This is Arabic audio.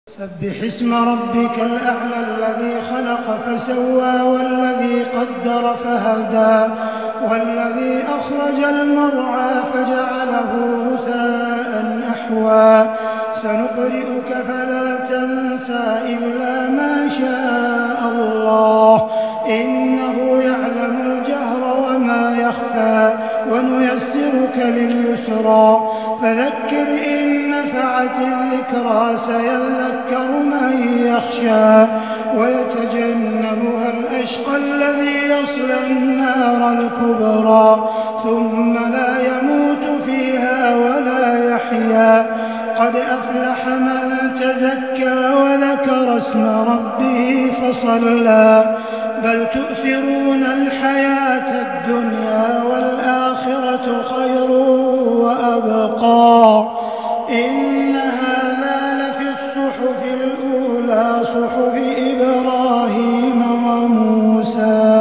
سبح اسم ربك الأعلى الذي خلق فسوى والذي قدر فهدى والذي أخرج المرعى فجعله غثاء أحوى سنقرئك فلا تنسى إلا ما شاء الله إنه يعلم الجهر وما يخفى ونيسرك لليسرى فذكر إن نفعت الذكرى سيذكر من يخشى ويتجنبها الأشقى الذي يصلى النار الكبرى ثم لا يموت فيها ولا يحيا قد أفلح من تزكى وذكر اسم ربه فصلى بل تؤثرون الحياة الدنيا والآخرة خير وأبقى إن هذا لفي الصحف الأولى صحف إبراهيم وموسى